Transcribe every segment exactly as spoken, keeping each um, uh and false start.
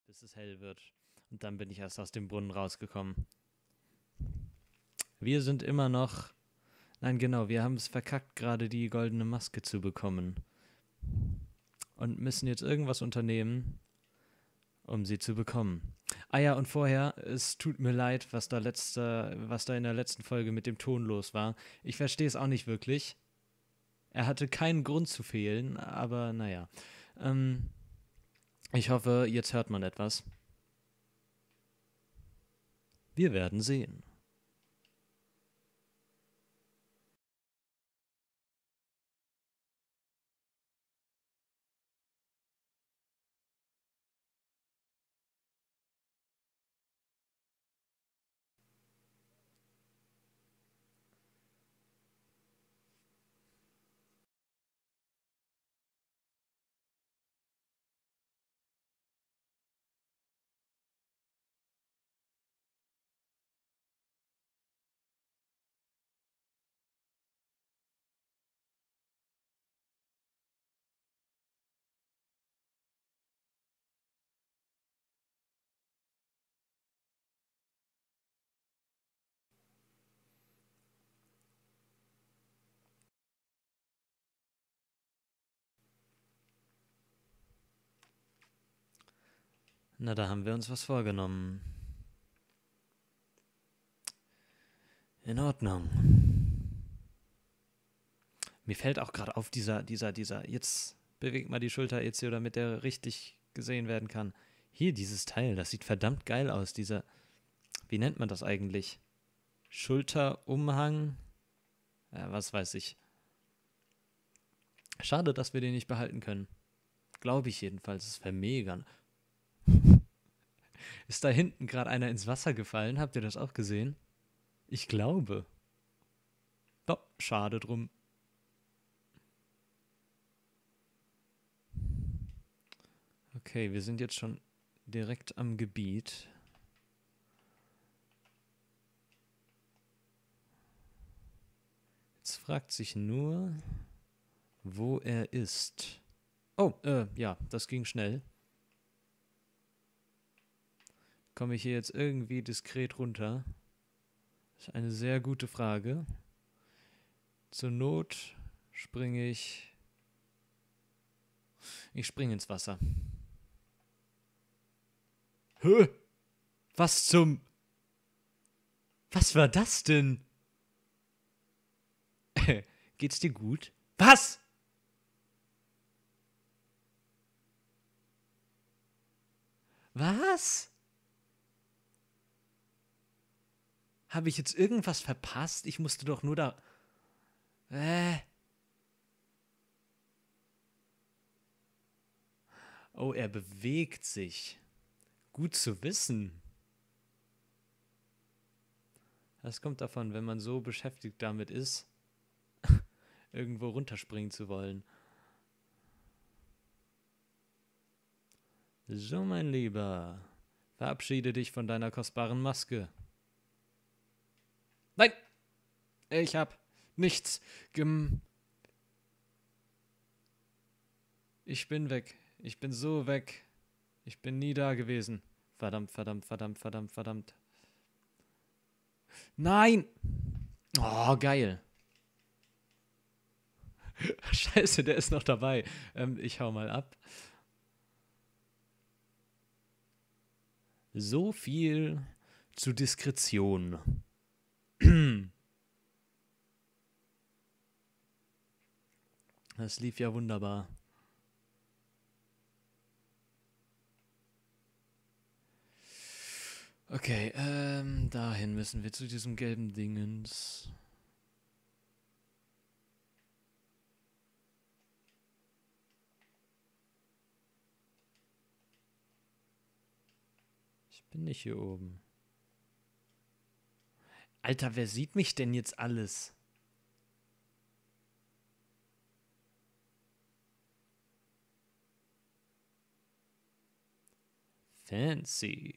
bis es hell wird. Und dann bin ich erst aus dem Brunnen rausgekommen. Wir sind immer noch... Nein, genau, wir haben es verkackt, gerade die goldene Maske zu bekommen. Und müssen jetzt irgendwas unternehmen, um sie zu bekommen. Ah ja, und vorher, es tut mir leid, was da, letzte, was da in der letzten Folge mit dem Ton los war. Ich verstehe es auch nicht wirklich. Er hatte keinen Grund zu fehlen, aber naja. Ähm, ich hoffe, jetzt hört man etwas. Wir werden sehen. Na, da haben wir uns was vorgenommen. In Ordnung. Mir fällt auch gerade auf, dieser, dieser, dieser, jetzt bewegt mal die Schulter, E C, damit der richtig gesehen werden kann. Hier, dieses Teil, das sieht verdammt geil aus, dieser, wie nennt man das eigentlich? Schulterumhang? Ja, was weiß ich. Schade, dass wir den nicht behalten können. Glaube ich jedenfalls, es wäre mega. Ist da hinten gerade einer ins Wasser gefallen? Habt ihr das auch gesehen? Ich glaube. Doch, schade drum. Okay, wir sind jetzt schon direkt am Gebiet. Jetzt fragt sich nur, wo er ist. Oh, äh, ja, das ging schnell. Komme ich hier jetzt irgendwie diskret runter? Das ist eine sehr gute Frage. Zur Not springe ich... Ich springe ins Wasser. Hä? Was zum... Was war das denn? Geht's dir gut? Was? Was? Habe ich jetzt irgendwas verpasst? Ich musste doch nur da... Äh... Oh, er bewegt sich. Gut zu wissen. Das kommt davon, wenn man so beschäftigt damit ist, irgendwo runterspringen zu wollen. So, mein Lieber, verabschiede dich von deiner kostbaren Maske. Nein! Ich hab nichts gem... Ich bin weg. Ich bin so weg. Ich bin nie da gewesen. Verdammt, verdammt, verdammt, verdammt, verdammt. Nein! Oh, geil. Scheiße, der ist noch dabei. Ähm, ich hau mal ab. So viel zu Diskretion. Das lief ja wunderbar. Okay, ähm, dahin müssen wir zu diesem gelben Dingens. Ich bin nicht hier oben. Alter, wer sieht mich denn jetzt alles? Fancy.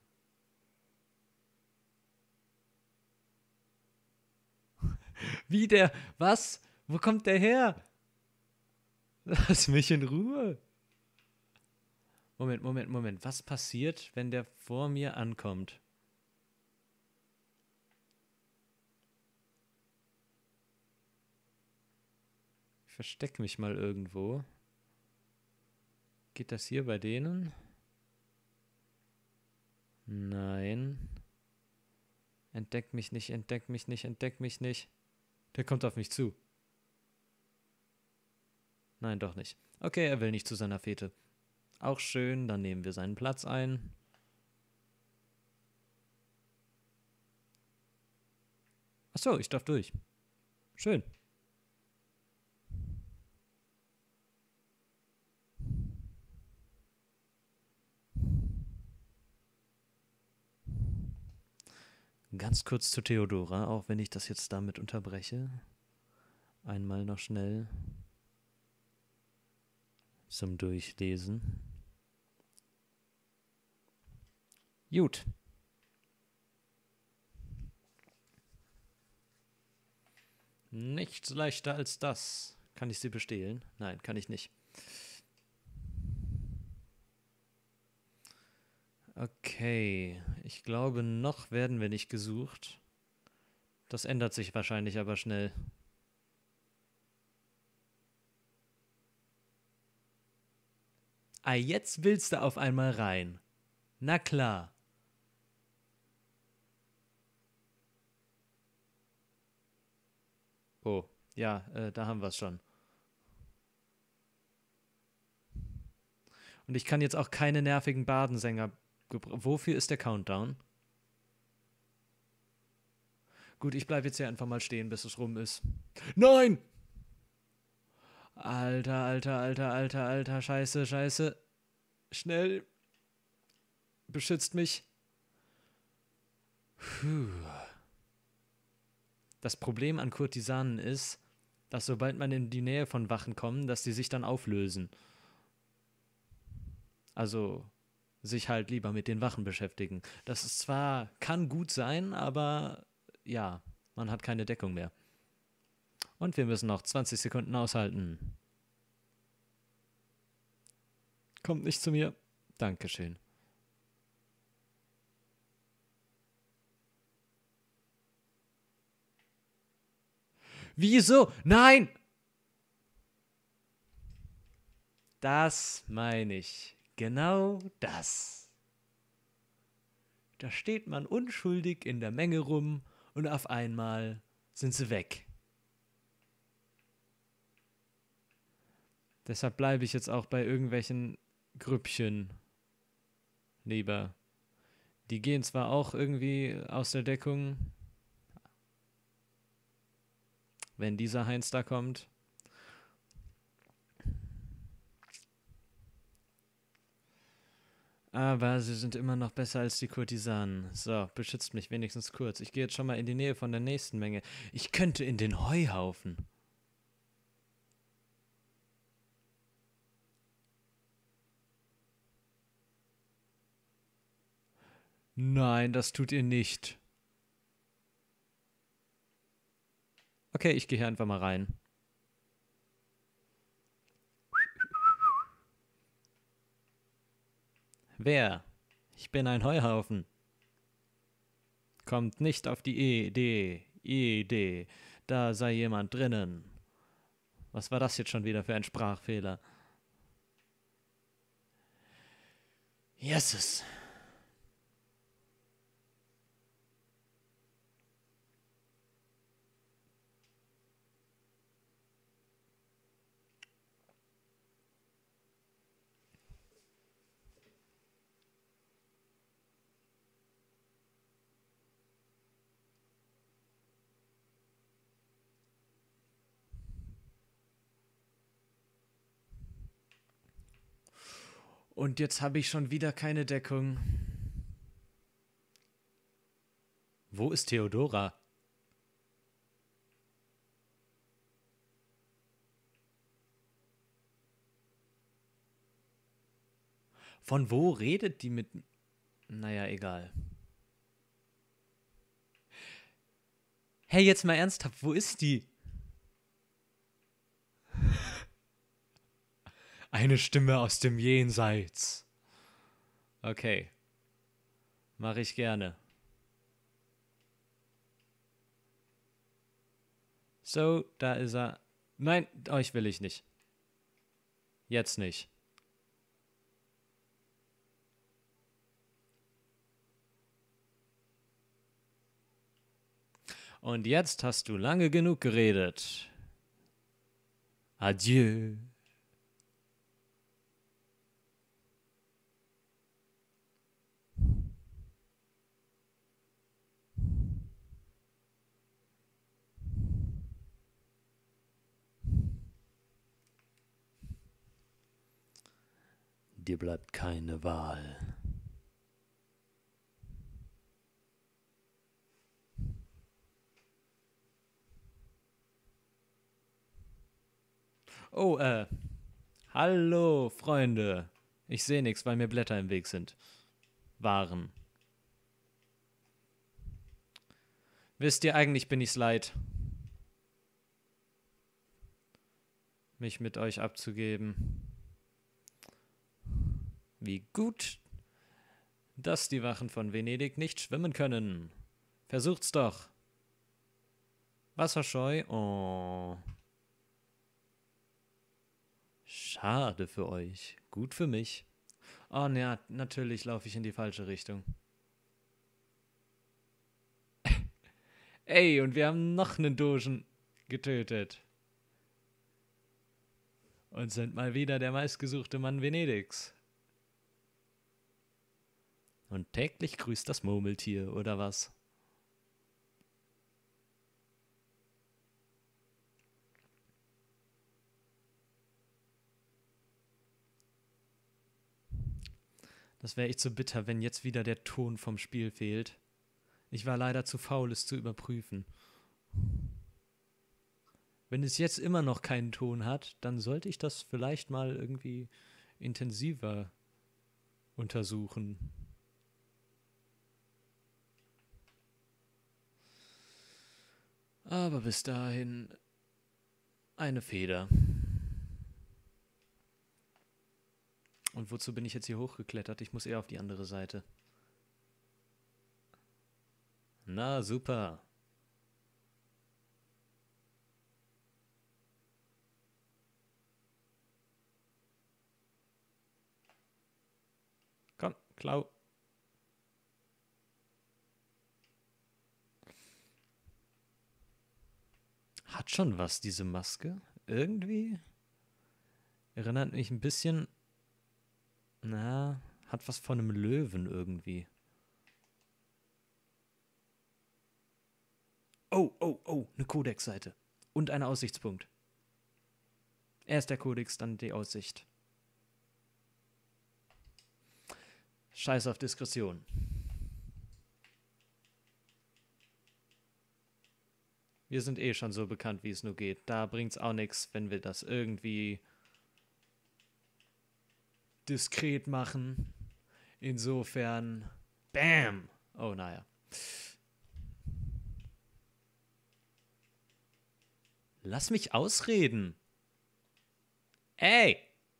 Wie der? Was? Wo kommt der her? Lass mich in Ruhe. Moment, Moment, Moment. Was passiert, wenn der vor mir ankommt? Ich verstecke mich mal irgendwo. Geht das hier bei denen? Nein. Entdeck mich nicht, entdeck mich nicht, entdeck mich nicht. Der kommt auf mich zu. Nein, doch nicht. Okay, er will nicht zu seiner Fete. Auch schön, dann nehmen wir seinen Platz ein. Achso, ich darf durch. Schön. Ganz kurz zu Theodora, auch wenn ich das jetzt damit unterbreche. Einmal noch schnell zum Durchlesen. Gut. Nichts leichter als das. Kann ich sie bestehlen? Nein, kann ich nicht. Okay, ich glaube, noch werden wir nicht gesucht. Das ändert sich wahrscheinlich aber schnell. Ah, jetzt willst du auf einmal rein. Na klar. Oh, ja, äh, da haben wir es schon. Und ich kann jetzt auch keine nervigen Badensänger gebrauchen. Wofür ist der Countdown? Gut, ich bleibe jetzt hier einfach mal stehen, bis es rum ist. Nein! Alter, alter, alter, alter, alter, scheiße, scheiße. Schnell. Beschützt mich. Puh. Das Problem an Kurtisanen ist, dass sobald man in die Nähe von Wachen kommt, dass die sich dann auflösen. Also sich halt lieber mit den Wachen beschäftigen. Das ist zwar, kann gut sein, aber ja, man hat keine Deckung mehr. Und wir müssen noch zwanzig Sekunden aushalten. Kommt nicht zu mir. Dankeschön. Wieso? Nein! Das meine ich. Genau das. Da steht man unschuldig in der Menge rum und auf einmal sind sie weg. Deshalb bleibe ich jetzt auch bei irgendwelchen Grüppchen lieber. Die gehen zwar auch irgendwie aus der Deckung, wenn dieser Heinz da kommt. Aber sie sind immer noch besser als die Kurtisanen. So, beschützt mich wenigstens kurz. Ich gehe jetzt schon mal in die Nähe von der nächsten Menge. Ich könnte in den Heuhaufen. Nein, das tut ihr nicht. Okay, ich gehe hier einfach mal rein. Wer? Ich bin ein Heuhaufen. Kommt nicht auf die Idee, Idee, da sei jemand drinnen. Was war das jetzt schon wieder für ein Sprachfehler? Jesus. Und jetzt habe ich schon wieder keine Deckung. Wo ist Theodora? Von wo redet die mit... Naja, egal. Hey, jetzt mal ernsthaft, wo ist die? Eine Stimme aus dem Jenseits. Okay. Mache ich gerne. So, da ist er. Nein, euch will ich nicht. Jetzt nicht. Und jetzt hast du lange genug geredet. Adieu. Dir bleibt keine Wahl. Oh, äh. Hallo, Freunde. Ich sehe nichts, weil mir Blätter im Weg sind. Waren. Wisst ihr, eigentlich bin ich's leid, mich mit euch abzugeben. Wie gut, dass die Wachen von Venedig nicht schwimmen können. Versucht's doch. Wasserscheu? Oh. Schade für euch. Gut für mich. Oh, ja, natürlich laufe ich in die falsche Richtung. Ey, und wir haben noch einen Dogen getötet. Und sind mal wieder der meistgesuchte Mann Venedigs. Und täglich grüßt das Murmeltier, oder was? Das wäre echt so bitter, wenn jetzt wieder der Ton vom Spiel fehlt. Ich war leider zu faul, es zu überprüfen. Wenn es jetzt immer noch keinen Ton hat, dann sollte ich das vielleicht mal irgendwie intensiver untersuchen. Aber bis dahin eine Feder. Und wozu bin ich jetzt hier hochgeklettert? Ich muss eher auf die andere Seite. Na, super. Komm, klau. Hat schon was, diese Maske. Irgendwie erinnert mich ein bisschen... Na, hat was von einem Löwen irgendwie. Oh, oh, oh, eine Codex-Seite. Und ein Aussichtspunkt. Erst der Codex, dann die Aussicht. Scheiß auf Diskretion. Wir sind eh schon so bekannt, wie es nur geht. Da bringt's auch nichts, wenn wir das irgendwie diskret machen. Insofern, bam! Oh, naja. Lass mich ausreden. Ey!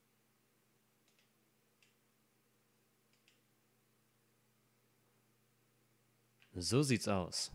So sieht's aus.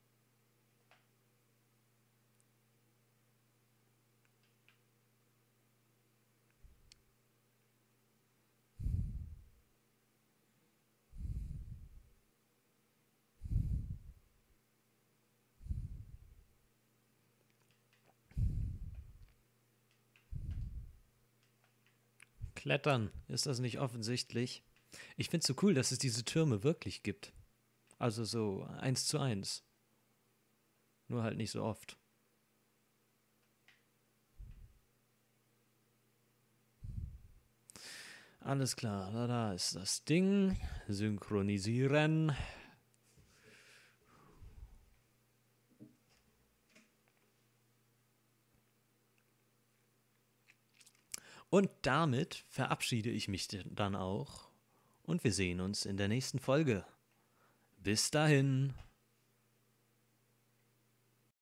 Klettern, ist das nicht offensichtlich? Ich find's so cool, dass es diese Türme wirklich gibt. Also so eins zu eins. Nur halt nicht so oft. Alles klar, da, da ist das Ding. Synchronisieren. Und damit verabschiede ich mich dann auch. Und wir sehen uns in der nächsten Folge. Bis dahin.